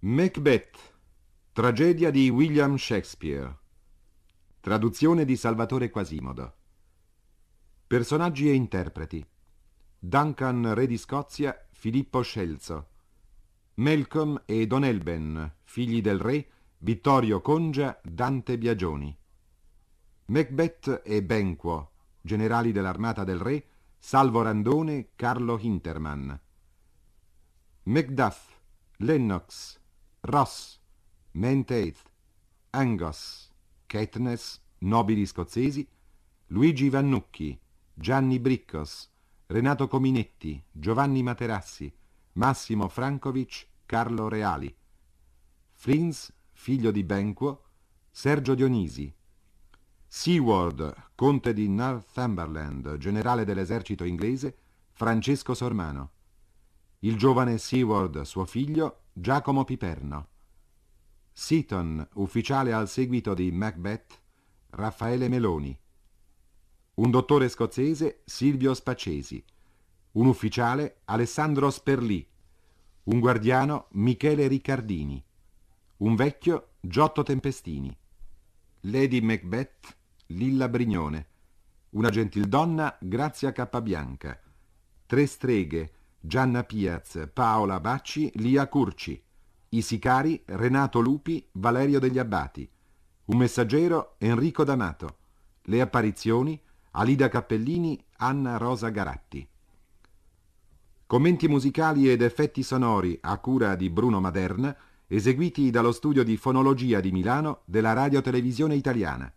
Macbeth, tragedia di William Shakespeare. Traduzione di Salvatore Quasimodo. Personaggi e interpreti: Duncan, re di Scozia, Filippo Scelzo; Malcolm e Don Elben, figli del re, Vittorio Congia, Dante Biagioni; Macbeth e Banquo, generali dell'armata del re, Salvo Randone, Carlo Hintermann; Macduff, Lennox, Ross, Menteith, Angus, Caithness, nobili scozzesi, Luigi Vannucchi, Gianni Briccos, Renato Cominetti, Giovanni Materassi, Massimo Francovic, Carlo Reali; Flins, figlio di Banquo, Sergio Dionisi; Seward, conte di Northumberland, generale dell'esercito inglese, Francesco Sormano; il giovane Seward, suo figlio, Giacomo Piperno; Seaton, ufficiale al seguito di Macbeth, Raffaele Meloni; un dottore scozzese, Silvio Spacesi; un ufficiale, Alessandro Sperlì; un guardiano, Michele Riccardini; un vecchio, Giotto Tempestini; Lady Macbeth, Lilla Brignone; una gentildonna, Grazia Cappabianca; tre streghe, Gianna Piaz, Paola Bacci, Lia Curci; i sicari, Renato Lupi, Valerio degli Abbati; un messaggero, Enrico D'Amato; le apparizioni, Alida Cappellini, Anna Rosa Garatti. Commenti musicali ed effetti sonori a cura di Bruno Maderna, eseguiti dallo studio di fonologia di Milano della Radio Televisione Italiana.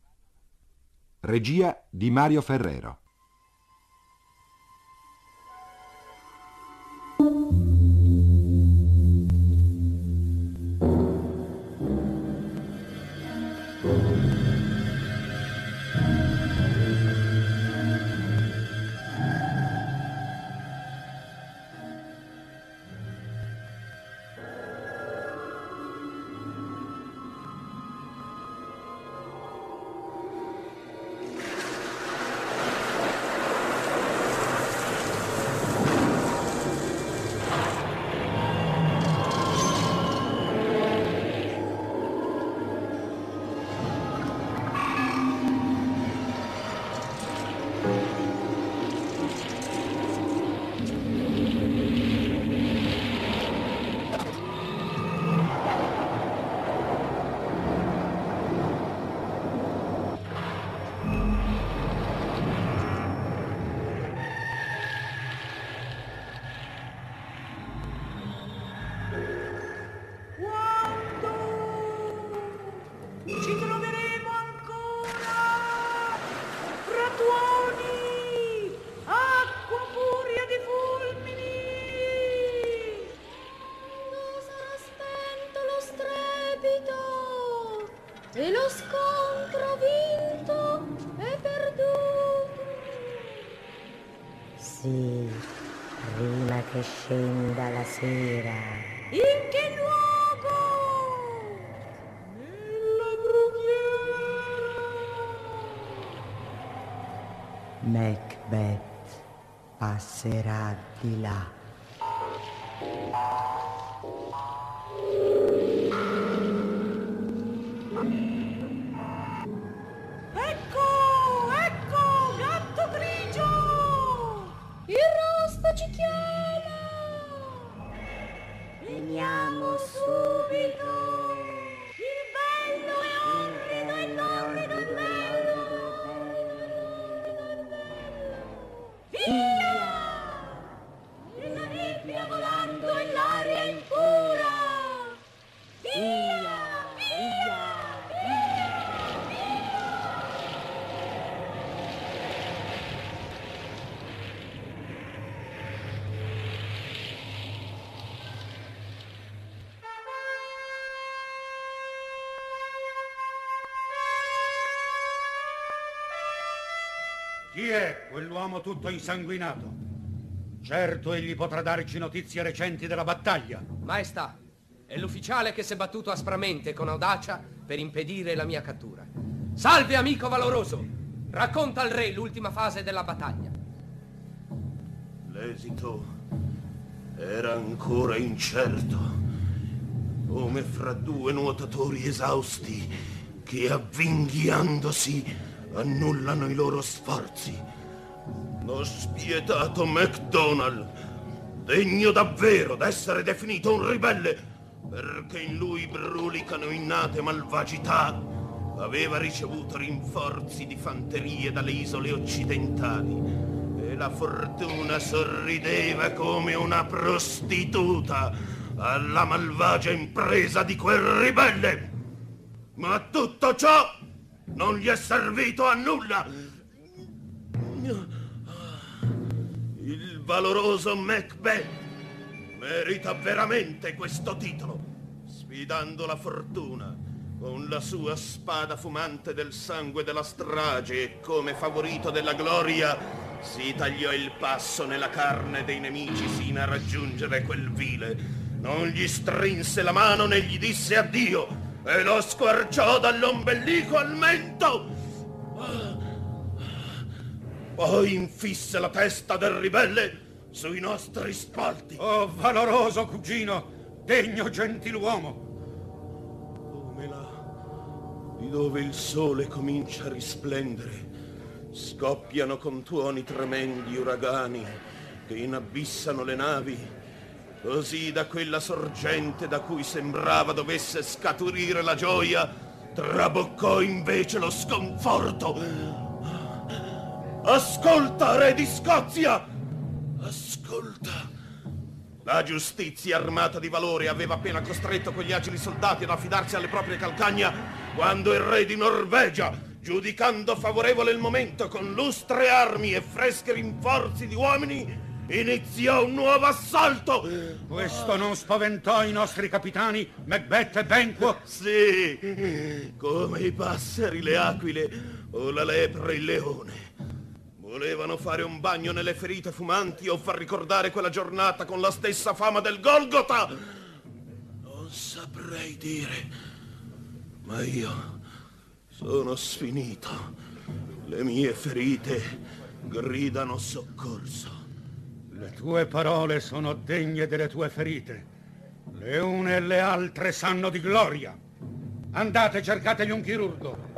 Regia di Mario Ferrero. E lo scontro vinto e perduto. Sì, prima che scenda la sera. In che luogo? Nella brughiera. Macbeth passerà di là. Ci chiama! Veniamo subito! Il bello è orrido e torrido e bello! Via! E la nebbia volando e l'aria impura! Via! Via! Chi è quell'uomo tutto insanguinato? Certo egli potrà darci notizie recenti della battaglia. Maestà, è l'ufficiale che si è battuto aspramente con audacia per impedire la mia cattura. Salve, amico valoroso! Racconta al re l'ultima fase della battaglia. L'esito era ancora incerto. come fra due nuotatori esausti che avvinghiandosi annullano i loro sforzi. Lo spietato MacDonald, degno davvero d'essere definito un ribelle, perché in lui brulicano innate malvagità, aveva ricevuto rinforzi di fanterie dalle isole occidentali e la fortuna sorrideva come una prostituta alla malvagia impresa di quel ribelle. Ma tutto ciò non gli è servito a nulla. Il valoroso Macbeth merita veramente questo titolo, sfidando la fortuna con la sua spada fumante del sangue della strage, e come favorito della gloria si tagliò il passo nella carne dei nemici sino a raggiungere quel vile. Non gli strinse la mano né gli disse addio e lo squarciò dall'ombelico al mento. Poi infisse la testa del ribelle sui nostri spalti. Oh, valoroso cugino, degno gentiluomo! Come là, di dove il sole comincia a risplendere, scoppiano con tuoni tremendi uragani che inabissano le navi, così da quella sorgente da cui sembrava dovesse scaturire la gioia, traboccò invece lo sconforto. Ascolta, re di Scozia! Ascolta! La giustizia armata di valore aveva appena costretto quegli agili soldati ad affidarsi alle proprie calcagna quando il re di Norvegia, giudicando favorevole il momento con lustre armi e freschi rinforzi di uomini, iniziò un nuovo assalto. Questo non spaventò i nostri capitani Macbeth e Banquo? Sì, come i passeri le aquile o la lepre il leone. Volevano fare un bagno nelle ferite fumanti o far ricordare quella giornata con la stessa fama del Golgota. Non saprei dire, ma io sono sfinito. Le mie ferite gridano soccorso. Le tue parole sono degne delle tue ferite. Le une e le altre sanno di gloria. Andate, cercategli un chirurgo.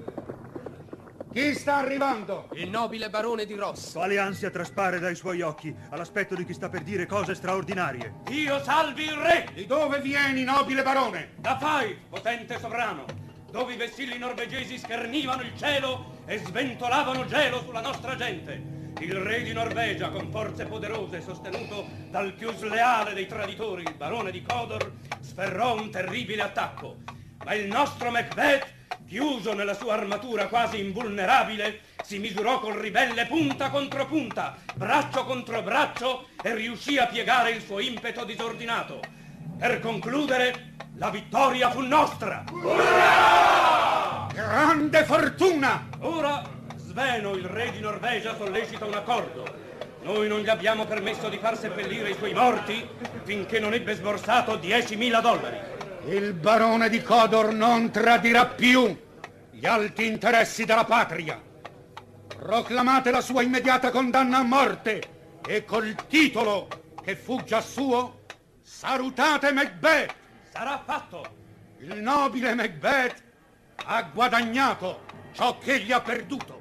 Chi sta arrivando? Il nobile barone di Ross. Quale ansia traspare dai suoi occhi all'aspetto di chi sta per dire cose straordinarie. Dio salvi il re! Di dove vieni, nobile barone? Da Fife, potente sovrano, dove i vessilli norvegesi schernivano il cielo e sventolavano gelo sulla nostra gente. Il re di Norvegia, con forze poderose, sostenuto dal più sleale dei traditori, il barone di Codor, sferrò un terribile attacco. Ma il nostro Macbeth, chiuso nella sua armatura quasi invulnerabile, si misurò col ribelle punta contro punta, braccio contro braccio, e riuscì a piegare il suo impeto disordinato. Per concludere, la vittoria fu nostra! Urrà! Grande fortuna! Ora Sveno, il re di Norvegia, sollecita un accordo. Noi non gli abbiamo permesso di far seppellire i suoi morti finché non ebbe sborsato $10.000. Il barone di Codor non tradirà più gli alti interessi della patria. Proclamate la sua immediata condanna a morte e col titolo che fu già suo salutate Macbeth. Sarà fatto. Il nobile Macbeth ha guadagnato ciò che gli ha perduto.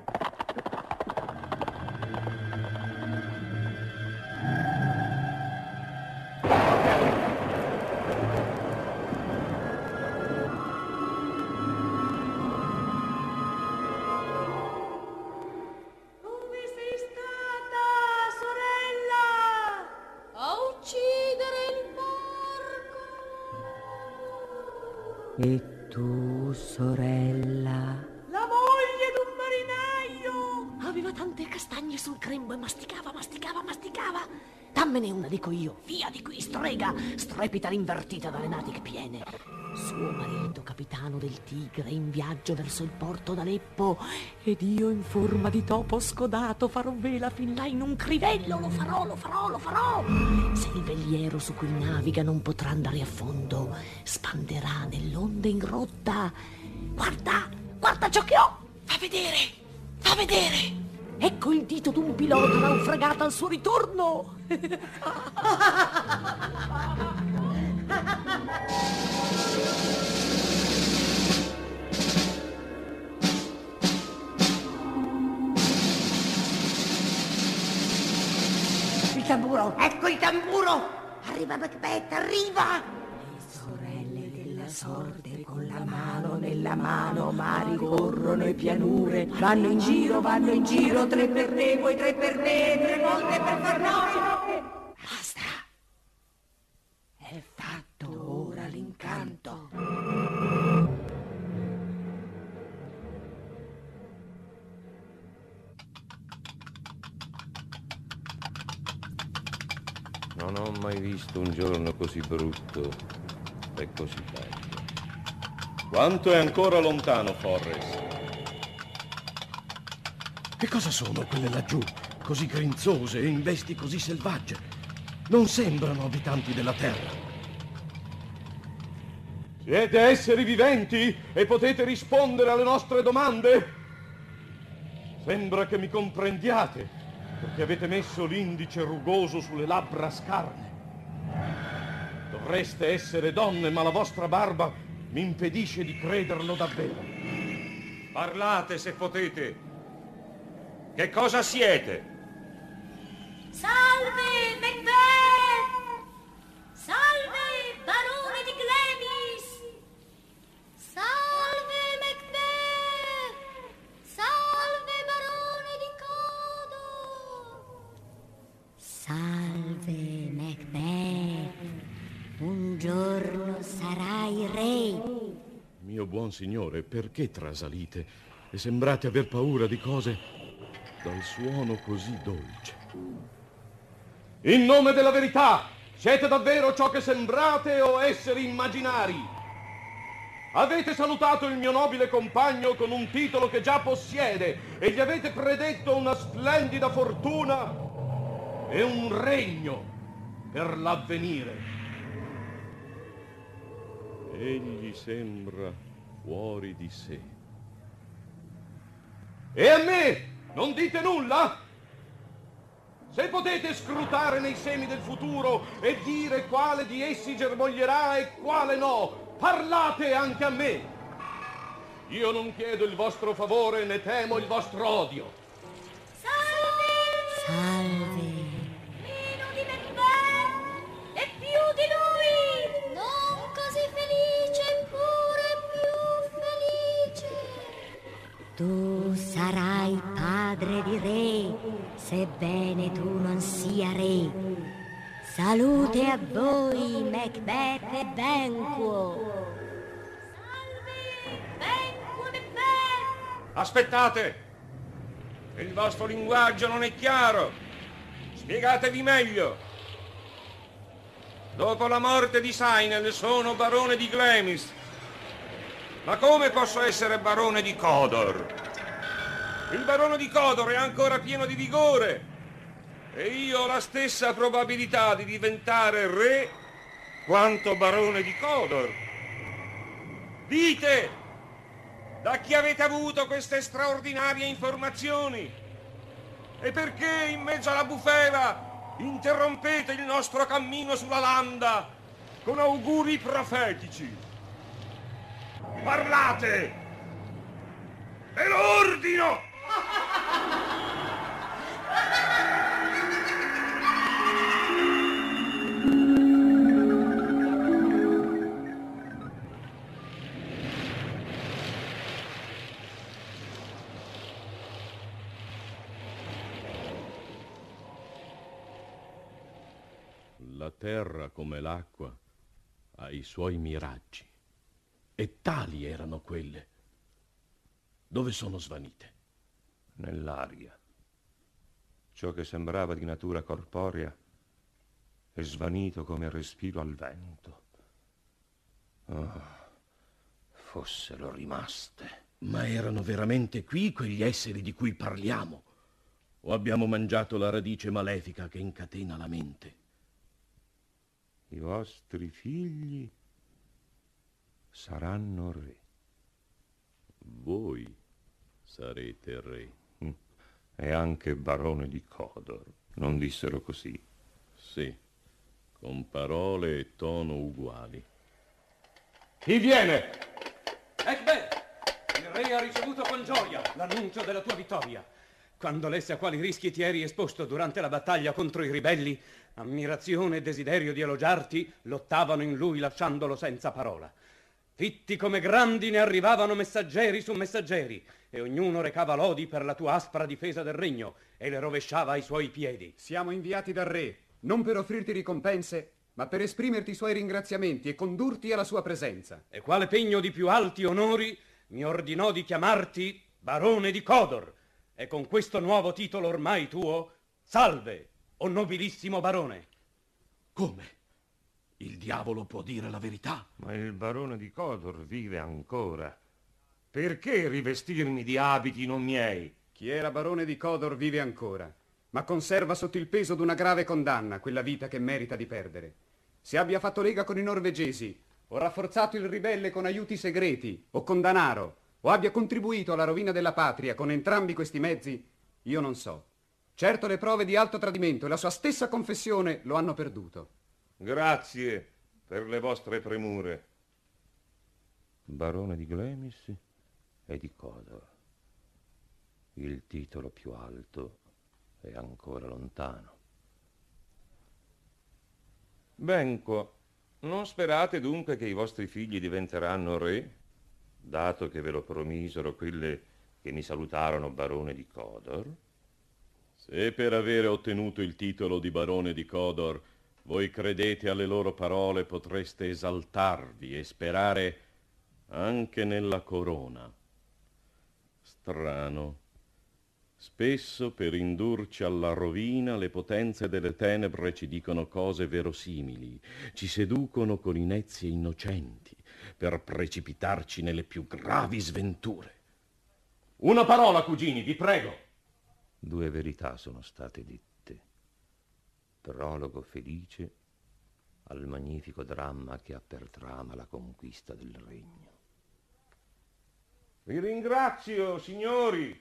E tu, sorella? La moglie d'un marinaio! Aveva tante castagne sul grembo e masticava. Dammene una, dico io. Via di qui, strega! Strepita l'invertita dalle natiche piene. Suo marito, capitano del Tigre, in viaggio verso il porto d'Aleppo, ed io in forma di topo scodato farò vela fin là in un crivello. Lo farò! Se il veliero su cui naviga non potrà andare a fondo, spanderà nell'onda in rotta. Guarda ciò che ho! Fa vedere! Ecco il dito d'un pilota naufragato al suo ritorno! Eccolo! Arriva Macbeth, arriva! Le sorelle della sorte con la mano nella mano, mari corrono e pianure, vanno in giro, 3 per te, poi 3 per me, 3 volte per far noi. Basta! È fatto ora l'incanto. Non ho mai visto un giorno così brutto e così bello. Quanto è ancora lontano, Forrest? Che cosa sono quelle laggiù, così grinzose e in vesti così selvagge? Non sembrano abitanti della terra. Siete esseri viventi e potete rispondere alle nostre domande? Sembra che mi comprendiate, perché avete messo l'indice rugoso sulle labbra scarne. Dovreste essere donne, ma la vostra barba mi impedisce di crederlo davvero. Parlate se potete. Che cosa siete? Salve, Macbeth! Salve, barone di Glamis! Salve, Macbeth! Salve, barone di Codor! Salve, Macbeth. Un giorno sarai re. Mio buon signore, perché trasalite e sembrate aver paura di cose dal suono così dolce? In nome della verità, siete davvero ciò che sembrate o esseri immaginari? Avete salutato il mio nobile compagno con un titolo che già possiede e gli avete predetto una splendida fortuna e un regno per l'avvenire. Egli sembra fuori di sé. E a me non dite nulla? Se potete scrutare nei semi del futuro e dire quale di essi germoglierà e quale no, parlate anche a me. Io non chiedo il vostro favore né temo il vostro odio. Salve! Salve. Meno di Macbeth e più di lui! Non così felice, eppure più felice! Tu sarai padre di re, sebbene tu non sia re. Salute a voi, Macbeth e Banquo. Salve, Banquo Macbeth! Aspettate! Il vostro linguaggio non è chiaro. Spiegatevi meglio. Dopo la morte di Sainel sono barone di Glamis. Ma come posso essere barone di Codor? Il barone di Codor è ancora pieno di vigore e io ho la stessa probabilità di diventare re quanto barone di Codor. Dite, da chi avete avuto queste straordinarie informazioni? E perché in mezzo alla bufera interrompete il nostro cammino sulla landa con auguri profetici? Parlate! Ve lo ordino! La terra, come l'acqua, ha i suoi miraggi. E tali erano quelle. Dove sono svanite? Nell'aria. Ciò che sembrava di natura corporea è svanito come il respiro al vento. Oh, fossero rimaste. Ma erano veramente qui quegli esseri di cui parliamo? O abbiamo mangiato la radice malefica che incatena la mente? I vostri figli saranno re. Voi sarete re. E anche barone di Codor. Non dissero così? Sì, con parole e tono uguali. Chi viene? Macbeth, il re ha ricevuto con gioia l'annuncio della tua vittoria. quando lesse a quali rischi ti eri esposto durante la battaglia contro i ribelli, ammirazione e desiderio di elogiarti lottavano in lui lasciandolo senza parola. Fitti come grandi ne arrivavano messaggeri su messaggeri, e ognuno recava lodi per la tua aspra difesa del regno e le rovesciava ai suoi piedi. Siamo inviati dal re, non per offrirti ricompense, ma per esprimerti i suoi ringraziamenti e condurti alla sua presenza. E quale pegno di più alti onori mi ordinò di chiamarti barone di Codor, e con questo nuovo titolo ormai tuo, salve, o nobilissimo barone. Come? Il diavolo può dire la verità? Ma il barone di Codor vive ancora. Perché rivestirmi di abiti non miei? Chi era barone di Codor vive ancora, ma conserva sotto il peso d'una grave condanna quella vita che merita di perdere. Se abbia fatto lega con i norvegesi, o rafforzato il ribelle con aiuti segreti, o con danaro, o abbia contribuito alla rovina della patria con entrambi questi mezzi, io non so. Certo le prove di alto tradimento e la sua stessa confessione lo hanno perduto. Grazie per le vostre premure. Barone di Glamis e di Codor. Il titolo più alto è ancora lontano. Benco, non sperate dunque che i vostri figli diventeranno re, dato che ve lo promisero quelle che mi salutarono barone di Codor? Se per avere ottenuto il titolo di barone di Codor voi credete alle loro parole, potreste esaltarvi e sperare anche nella corona. Strano. Spesso per indurci alla rovina le potenze delle tenebre ci dicono cose verosimili, ci seducono con inezie innocenti per precipitarci nelle più gravi sventure. Una parola, cugini, vi prego. 2 verità sono state dette. Prologo felice al magnifico dramma che ha per trama la conquista del regno. Vi ringrazio, signori.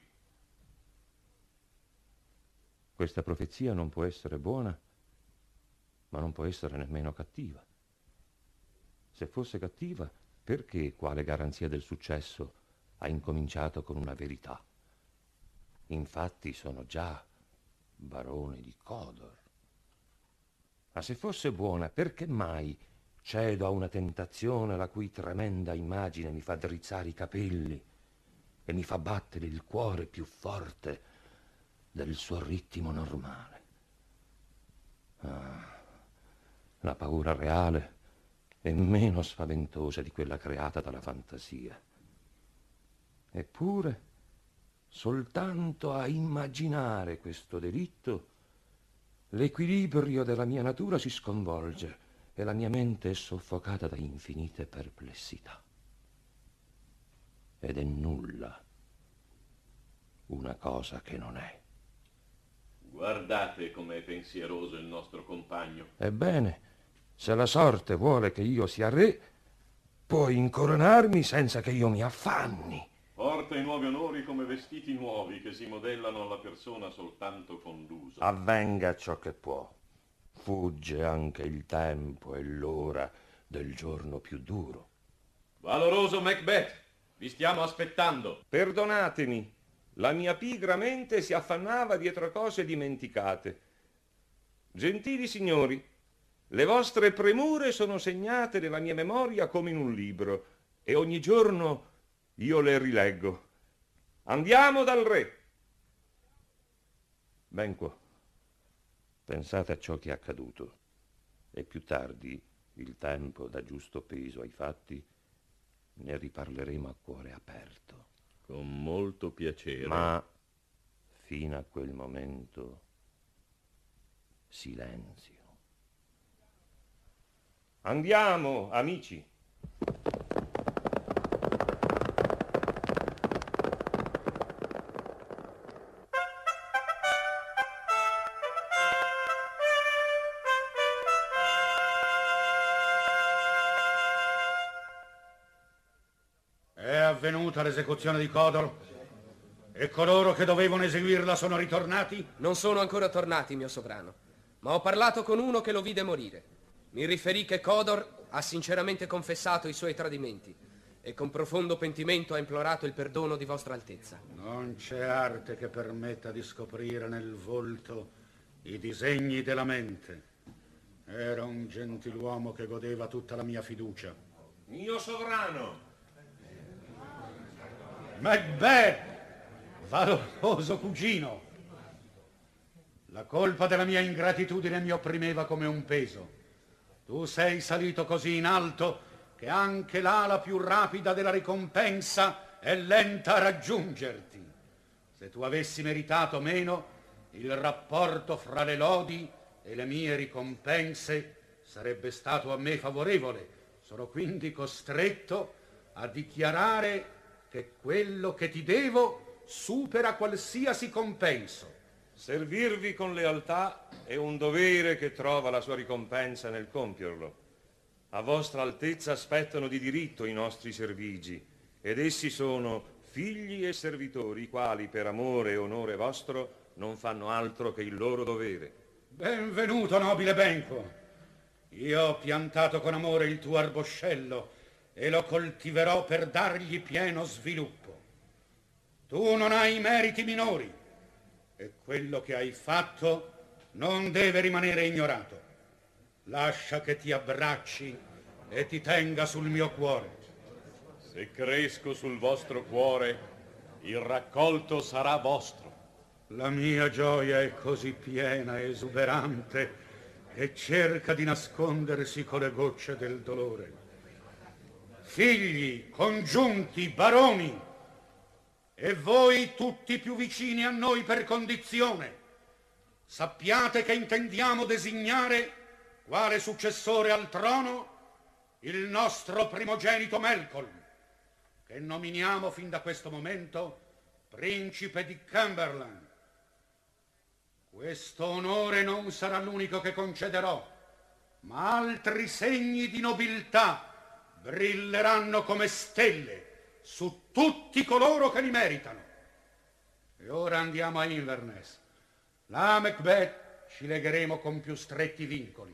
Questa profezia non può essere buona, ma non può essere nemmeno cattiva. Se fosse cattiva, perché, quale garanzia del successo, ha incominciato con una verità? Infatti sono già barone di Codor. Ma se fosse buona, perché mai cedo a una tentazione la cui tremenda immagine mi fa drizzare i capelli e mi fa battere il cuore più forte del suo ritmo normale? La paura reale è meno spaventosa di quella creata dalla fantasia. Eppure, soltanto a immaginare questo delitto, l'equilibrio della mia natura si sconvolge e la mia mente è soffocata da infinite perplessità. Ed è nulla una cosa che non è. Guardate com'è pensieroso il nostro compagno. Ebbene, se la sorte vuole che io sia re, puoi incoronarmi senza che io mi affanni. Porta i nuovi onori come vestiti nuovi che si modellano alla persona soltanto con l'uso. Avvenga ciò che può. Fugge anche il tempo e l'ora del giorno più duro. Valoroso Macbeth, vi stiamo aspettando. Perdonatemi, la mia pigra mente si affannava dietro cose dimenticate. Gentili signori, le vostre premure sono segnate nella mia memoria come in un libro e ogni giorno io le rileggo. Andiamo dal re. Benco, pensate a ciò che è accaduto e più tardi, il tempo dà giusto peso ai fatti, ne riparleremo a cuore aperto. Con molto piacere. Ma fino a quel momento silenzio. Andiamo, amici. È avvenuta l'esecuzione di Codor e coloro che dovevano eseguirla sono ritornati? Non sono ancora tornati, mio sovrano, ma ho parlato con uno che lo vide morire. Mi riferì che Codor ha sinceramente confessato i suoi tradimenti e con profondo pentimento ha implorato il perdono di vostra altezza. Non c'è arte che permetta di scoprire nel volto i disegni della mente. Era un gentiluomo che godeva tutta la mia fiducia. Mio sovrano! Macbeth, valoroso cugino! La colpa della mia ingratitudine mi opprimeva come un peso. Tu sei salito così in alto che anche l'ala più rapida della ricompensa è lenta a raggiungerti. Se tu avessi meritato meno, il rapporto fra le lodi e le mie ricompense sarebbe stato a me favorevole. Sono quindi costretto a dichiarare che quello che ti devo supera qualsiasi compenso. Servirvi con lealtà è un dovere che trova la sua ricompensa nel compierlo. A vostra altezza aspettano di diritto i nostri servigi, ed essi sono figli e servitori, i quali per amore e onore vostro non fanno altro che il loro dovere. Benvenuto, nobile Benco. Io ho piantato con amore il tuo arboscello e lo coltiverò per dargli pieno sviluppo. Tu non hai meriti minori e quello che hai fatto non deve rimanere ignorato. Lascia che ti abbracci e ti tenga sul mio cuore. Se cresco sul vostro cuore, il raccolto sarà vostro. La mia gioia è così piena e esuberante che cerca di nascondersi con le gocce del dolore. Figli, congiunti, baroni, e voi tutti più vicini a noi per condizione, sappiate che intendiamo designare quale successore al trono il nostro primogenito Malcolm, che nominiamo fin da questo momento principe di Cumberland. Questo onore non sarà l'unico che concederò, ma altri segni di nobiltà brilleranno come stelle su tutti coloro che li meritano. E ora andiamo a Inverness. Là, Macbeth, ci legheremo con più stretti vincoli.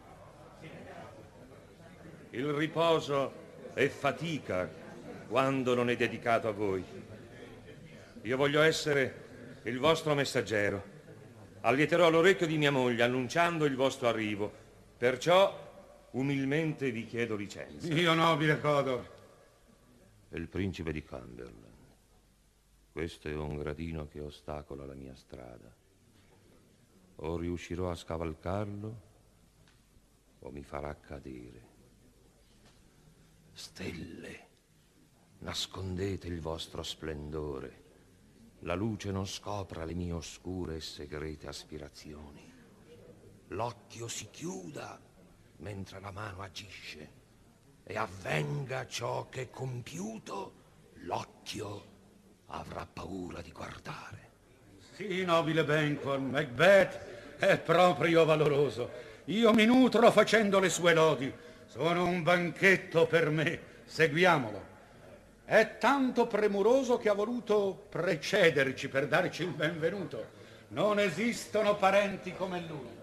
Il riposo è fatica quando non è dedicato a voi. Io voglio essere il vostro messaggero. Allieterò l'orecchio di mia moglie annunciando il vostro arrivo. Perciò umilmente vi chiedo licenza. Io, nobile Codor. Il principe di Cumberland. Questo è un gradino che ostacola la mia strada. O riuscirò a scavalcarlo o mi farà cadere. Stelle, nascondete il vostro splendore. La luce non scopra le mie oscure e segrete aspirazioni. L'occhio si chiuda mentre la mano agisce e avvenga ciò che è compiuto, l'occhio avrà paura di guardare. Sì, nobile Banquo, Macbeth è proprio valoroso. Io mi nutro facendo le sue lodi. Sono un banchetto per me. Seguiamolo. È tanto premuroso che ha voluto precederci per darci il benvenuto. Non esistono parenti come lui.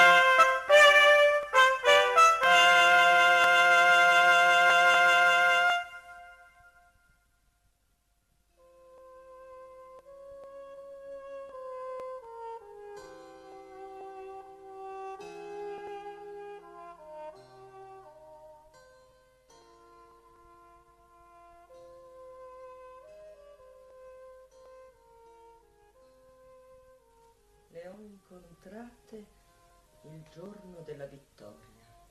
Le ho incontrate il giorno della vittoria.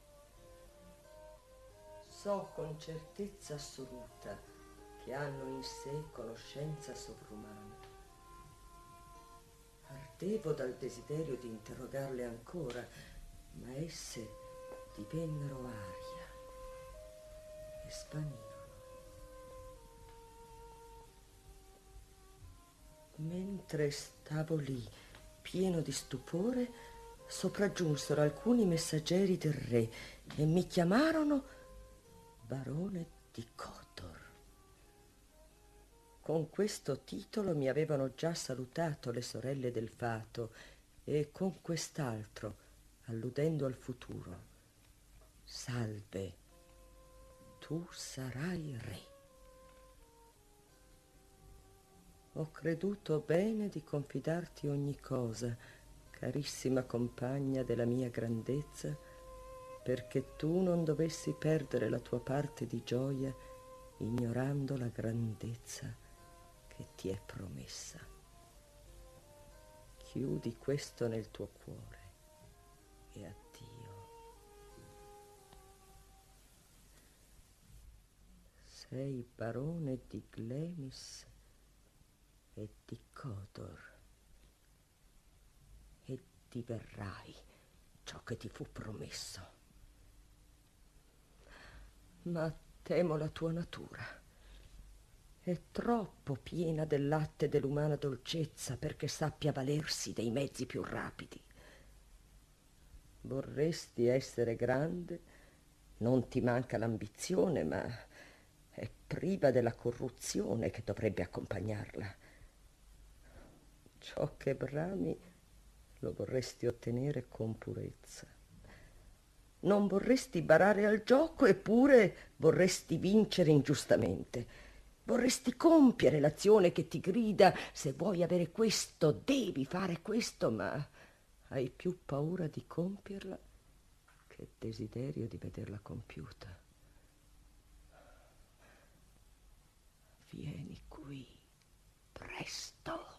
So con certezza assoluta che hanno in sé conoscenza sovrumana. Ardevo dal desiderio di interrogarle ancora, ma esse divennero aria e spanirono. Mentre stavo lì, pieno di stupore, sopraggiunsero alcuni messaggeri del re e mi chiamarono barone di Codor. Con questo titolo mi avevano già salutato le sorelle del fato e con quest'altro, alludendo al futuro: salve, tu sarai re. Ho creduto bene di confidarti ogni cosa, carissima compagna della mia grandezza, perché tu non dovessi perdere la tua parte di gioia ignorando la grandezza che ti è promessa. Chiudi questo nel tuo cuore e addio. Sei barone di Glamis e di Codor e diverrai ciò che ti fu promesso. Ma temo la tua natura. È troppo piena del latte dell'umana dolcezza perché sappia valersi dei mezzi più rapidi. Vorresti essere grande, non ti manca l'ambizione, ma è priva della corruzione che dovrebbe accompagnarla. Ciò che brami lo vorresti ottenere con purezza. Non vorresti barare al gioco, eppure vorresti vincere ingiustamente. Vorresti compiere l'azione che ti grida: se vuoi avere questo, devi fare questo, ma hai più paura di compierla che desiderio di vederla compiuta. Vieni qui, presto.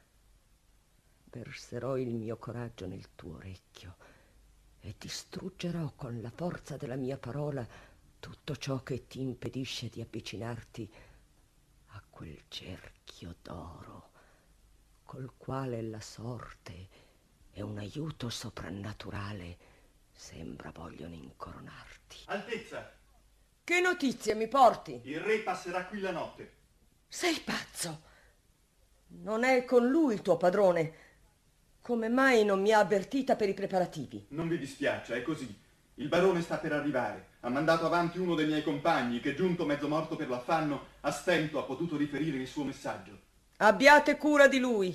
Verserò il mio coraggio nel tuo orecchio e distruggerò con la forza della mia parola tutto ciò che ti impedisce di avvicinarti a quel cerchio d'oro col quale la sorte e un aiuto soprannaturale sembra vogliono incoronarti. Altezza! Che notizie mi porti? Il re passerà qui la notte. Sei pazzo? Non è con lui il tuo padrone? Come mai non mi ha avvertita per i preparativi? Non vi dispiaccia, è così. Il barone sta per arrivare. Ha mandato avanti uno dei miei compagni che, giunto mezzo morto per l'affanno, a stento ha potuto riferire il suo messaggio. Abbiate cura di lui.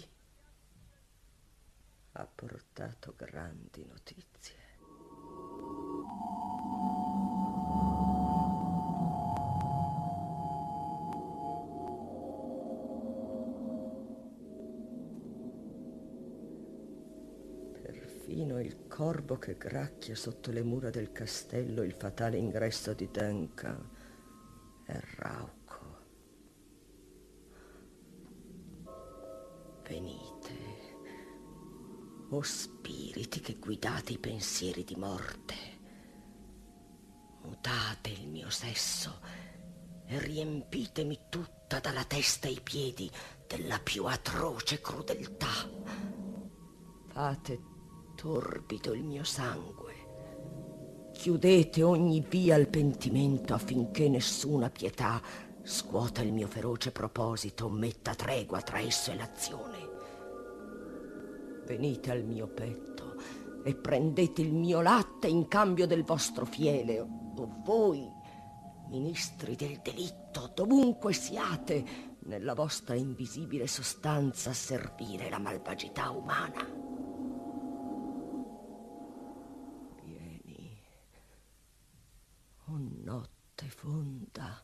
Ha portato grandi notizie. Perfino il corvo che gracchia sotto le mura del castello il fatale ingresso di Duncan è rauco. Venite, o spiriti che guidate i pensieri di morte, mutate il mio sesso e riempitemi tutta dalla testa ai piedi della più atroce crudeltà. Fate torbido il mio sangue, chiudete ogni via al pentimento affinché nessuna pietà scuota il mio feroce proposito, metta tregua tra esso e l'azione. Venite al mio petto e prendete il mio latte in cambio del vostro fiele, o voi, ministri del delitto, dovunque siate, nella vostra invisibile sostanza a servire la malvagità umana. Vieni, o notte fonda,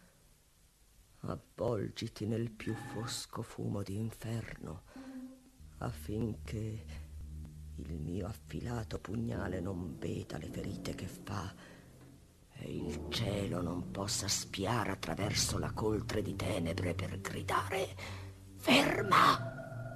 avvolgiti nel più fosco fumo di inferno, affinché il mio affilato pugnale non veda le ferite che fa e il cielo non possa spiare attraverso la coltre di tenebre per gridare: ferma!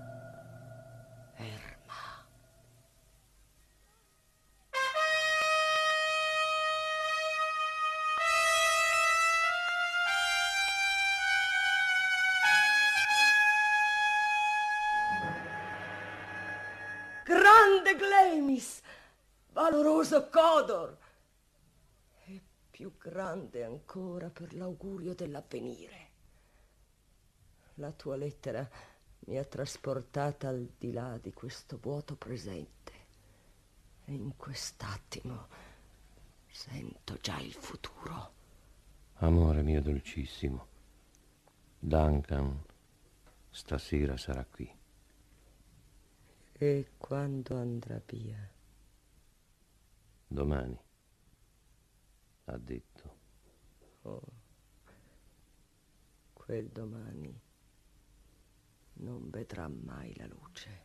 Grande Glamis, valoroso Codor, e più grande ancora per l'augurio dell'avvenire. La tua lettera mi ha trasportata al di là di questo vuoto presente e in quest'attimo sento già il futuro. Amore mio dolcissimo, Duncan stasera sarà qui. E quando andrà via? Domani, ha detto. Oh, quel domani non vedrà mai la luce.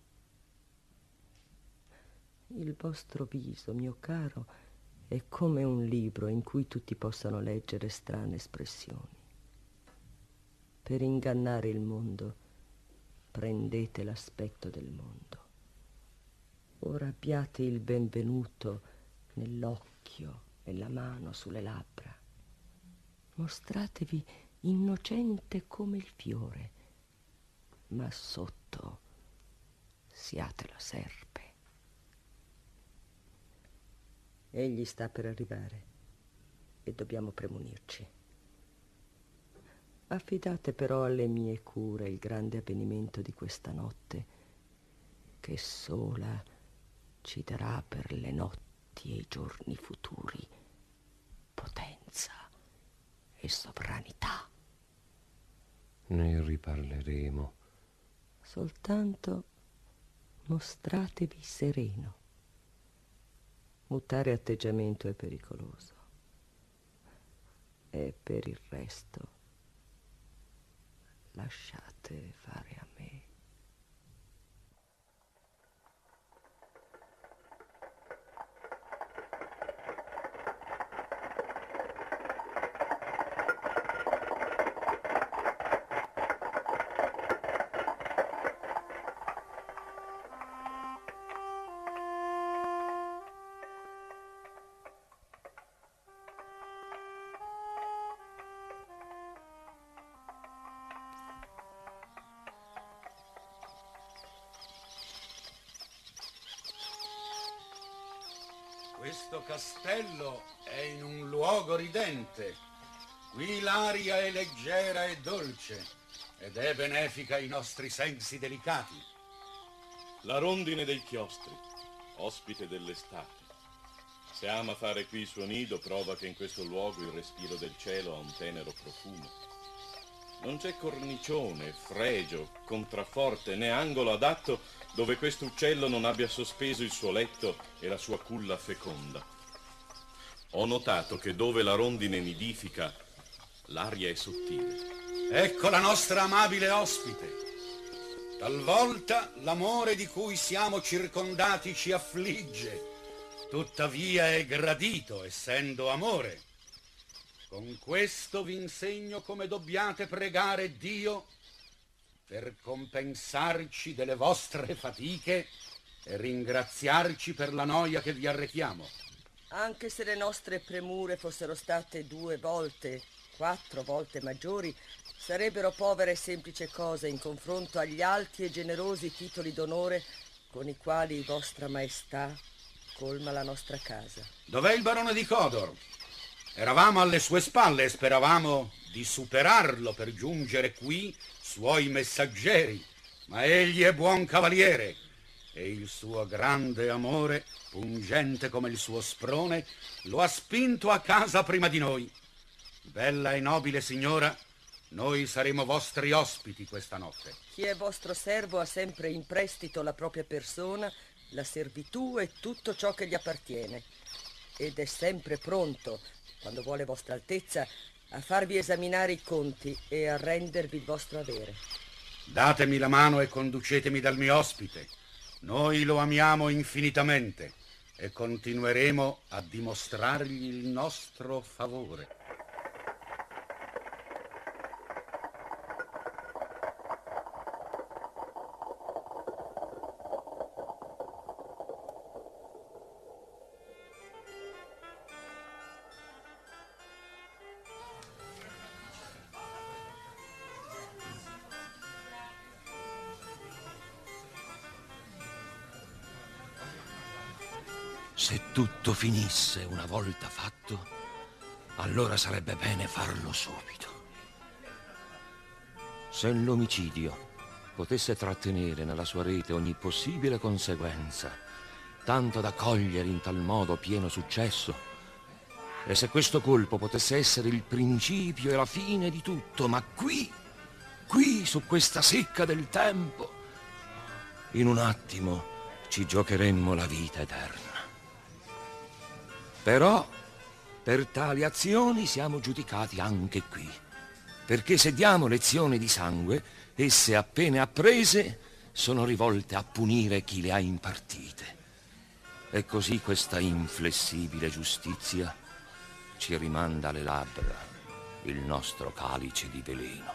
Il vostro viso, mio caro, è come un libro in cui tutti possano leggere strane espressioni. Per ingannare il mondo, prendete l'aspetto del mondo. Ora abbiate il benvenuto nell'occhio, nella mano, sulle labbra. Mostratevi innocente come il fiore, ma sotto siate la serpe. Egli sta per arrivare e dobbiamo premunirci. Affidate però alle mie cure il grande avvenimento di questa notte, che sola ci darà per le notti e i giorni futuri potenza e sovranità. Ne riparleremo. Soltanto mostratevi sereno. Mutare atteggiamento è pericoloso. E per il resto lasciate fare a me. Questo castello è in un luogo ridente. Qui l'aria è leggera e dolce ed è benefica ai nostri sensi delicati. La rondine dei chiostri, ospite dell'estate. Se ama fare qui il suo nido, prova che in questo luogo il respiro del cielo ha un tenero profumo. Non c'è cornicione, fregio, contrafforte, né angolo adatto dove questo uccello non abbia sospeso il suo letto e la sua culla feconda. Ho notato che dove la rondine nidifica, l'aria è sottile. Ecco la nostra amabile ospite. Talvolta l'amore di cui siamo circondati ci affligge, tuttavia è gradito, essendo amore. Con questo vi insegno come dobbiate pregare Dio per compensarci delle vostre fatiche e ringraziarci per la noia che vi arrechiamo. Anche se le nostre premure fossero state 2 volte, 4 volte maggiori, sarebbero povere e semplici cose in confronto agli alti e generosi titoli d'onore con i quali vostra maestà colma la nostra casa. Dov'è il barone di Codor? Eravamo alle sue spalle e speravamo di superarlo per giungere qui suoi messaggeri, ma egli è buon cavaliere e il suo grande amore, pungente come il suo sprone, lo ha spinto a casa prima di noi. Bella e nobile signora, noi saremo vostri ospiti questa notte. Chi è vostro servo ha sempre in prestito la propria persona, la servitù e tutto ciò che gli appartiene, ed è sempre pronto, quando vuole vostra altezza, a farvi esaminare i conti e a rendervi il vostro avere. Datemi la mano e conducetemi dal mio ospite. Noi lo amiamo infinitamente e continueremo a dimostrargli il nostro favore. Se tutto finisse una volta fatto, allora sarebbe bene farlo subito. Se l'omicidio potesse trattenere nella sua rete ogni possibile conseguenza, tanto da cogliere in tal modo pieno successo, e se questo colpo potesse essere il principio e la fine di tutto, ma qui su questa secca del tempo, in un attimo ci giocheremmo la vita eterna. Però per tali azioni siamo giudicati anche qui. perché se diamo lezioni di sangue, esse appena apprese sono rivolte a punire chi le ha impartite. E così questa inflessibile giustizia ci rimanda alle labbra il nostro calice di veleno.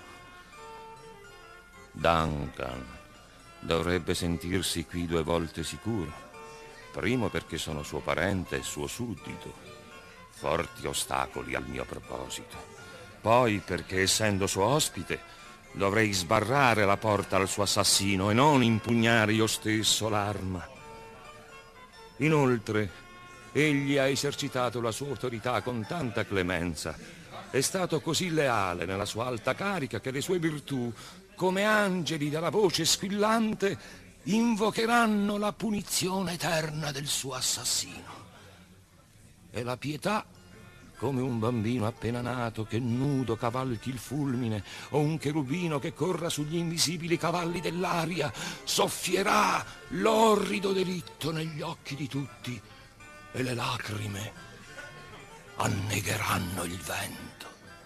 Duncan dovrebbe sentirsi qui 2 volte sicuro. Primo perché sono suo parente e suo suddito, forti ostacoli al mio proposito. Poi perché, essendo suo ospite, dovrei sbarrare la porta al suo assassino e non impugnare io stesso l'arma. Inoltre, egli ha esercitato la sua autorità con tanta clemenza, è stato così leale nella sua alta carica che le sue virtù, come angeli dalla voce squillante, invocheranno la punizione eterna del suo assassino. E la pietà, come un bambino appena nato che nudo cavalchi il fulmine, o un cherubino che corra sugli invisibili cavalli dell'aria, soffierà l'orrido delitto negli occhi di tutti e le lacrime annegheranno il vento.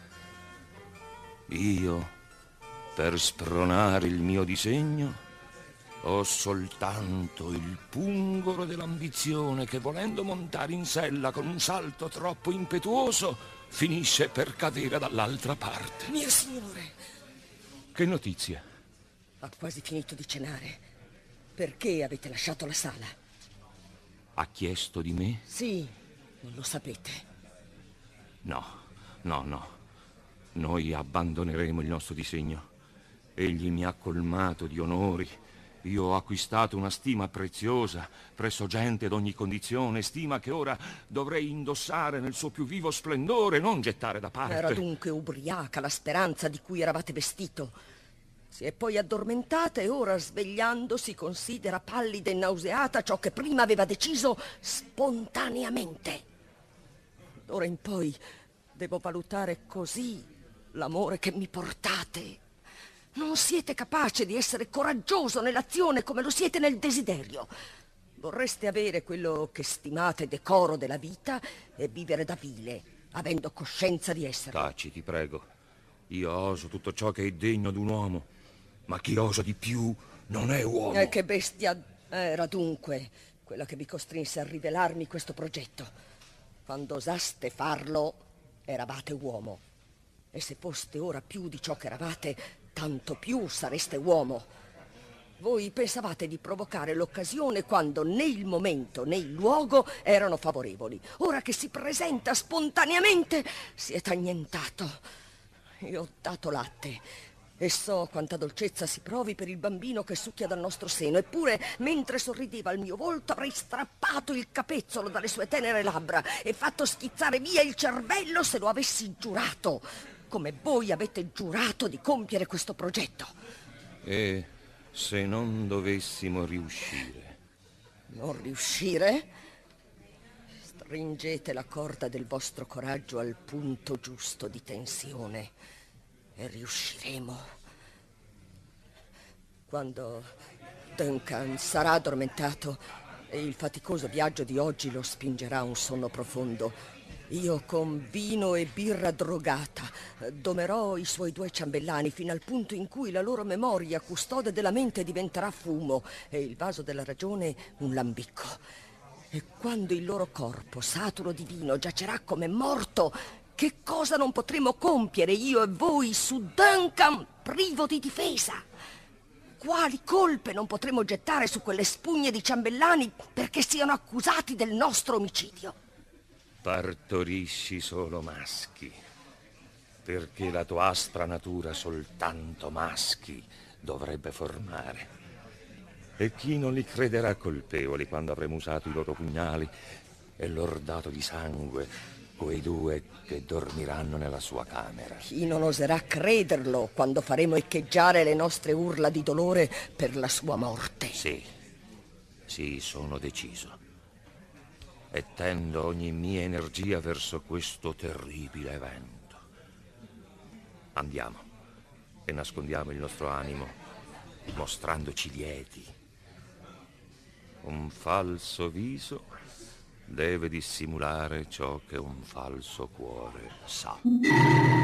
Io, per spronare il mio disegno, ho soltanto il pungolo dell'ambizione che, volendo montare in sella con un salto troppo impetuoso, finisce per cadere dall'altra parte. Mio signore! Che notizia? Ha quasi finito di cenare. Perché avete lasciato la sala? Ha chiesto di me? Sì, non lo sapete. No. Noi abbandoneremo il nostro disegno. Egli mi ha colmato di onori. Io ho acquistato una stima preziosa presso gente d'ogni condizione, stima che ora dovrei indossare nel suo più vivo splendore, non gettare da parte. Era dunque ubriaca la speranza di cui eravate vestito. Si è poi addormentata e ora, svegliandosi, considera pallida e nauseata ciò che prima aveva deciso spontaneamente. D'ora in poi devo valutare così l'amore che mi portate. Non siete capace di essere coraggioso nell'azione come lo siete nel desiderio. Vorreste avere quello che stimate decoro della vita e vivere da vile, avendo coscienza di esserlo. Taci, ti prego. Io oso tutto ciò che è degno d'un uomo, ma chi osa di più non è uomo. Che bestia era dunque quella che vi costrinse a rivelarmi questo progetto. Quando osaste farlo, eravate uomo. E se foste ora più di ciò che eravate, tanto più sareste uomo. Voi pensavate di provocare l'occasione quando né il momento né il luogo erano favorevoli. Ora che si presenta spontaneamente, siete annientato. Io ho dato latte e so quanta dolcezza si provi per il bambino che succhia dal nostro seno. Eppure, mentre sorrideva al mio volto, avrei strappato il capezzolo dalle sue tenere labbra e fatto schizzare via il cervello se lo avessi giurato, come voi avete giurato di compiere questo progetto. E se non dovessimo riuscire? Non riuscire? Stringete la corda del vostro coraggio al punto giusto di tensione e riusciremo. Quando Duncan sarà addormentato e il faticoso viaggio di oggi lo spingerà a un sonno profondo, io con vino e birra drogata domerò i suoi 2 ciambellani fino al punto in cui la loro memoria, custode della mente, diventerà fumo e il vaso della ragione un lambicco. E quando il loro corpo, saturo di vino, giacerà come morto, che cosa non potremo compiere io e voi su Duncan privo di difesa? Quali colpe non potremo gettare su quelle spugne di ciambellani perché siano accusati del nostro omicidio? Partorisci solo maschi, perché la tua aspra natura soltanto maschi dovrebbe formare. E chi non li crederà colpevoli quando avremo usato i loro pugnali e lordato di sangue quei 2 che dormiranno nella sua camera? Chi non oserà crederlo quando faremo echeggiare le nostre urla di dolore per la sua morte? Sì, sono deciso. E tendo ogni mia energia verso questo terribile evento. Andiamo e nascondiamo il nostro animo, mostrandoci lieti. Un falso viso deve dissimulare ciò che un falso cuore sa.